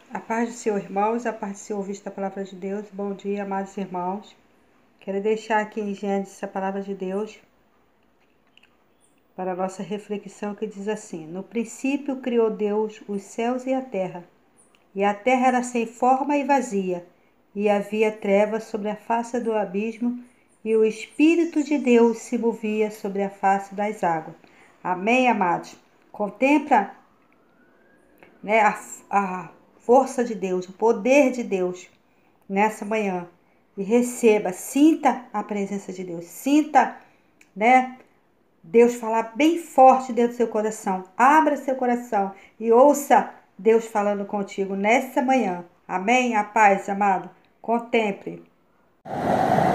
A paz do Senhor, irmãos, a paz do Senhor, ouvinte da palavra de Deus. Bom dia, amados irmãos. Quero deixar aqui em diante essa palavra de Deus para a nossa reflexão, que diz assim: No princípio criou Deus os céus e a terra era sem forma e vazia, e havia trevas sobre a face do abismo, e o Espírito de Deus se movia sobre a face das águas. Amém, amados? Contempla, né, a força de Deus, o poder de Deus nessa manhã, e receba, sinta a presença de Deus, sinta, né, Deus falar bem forte dentro do seu coração. Abra seu coração e ouça Deus falando contigo nessa manhã. Amém? A paz, amado. Contemple.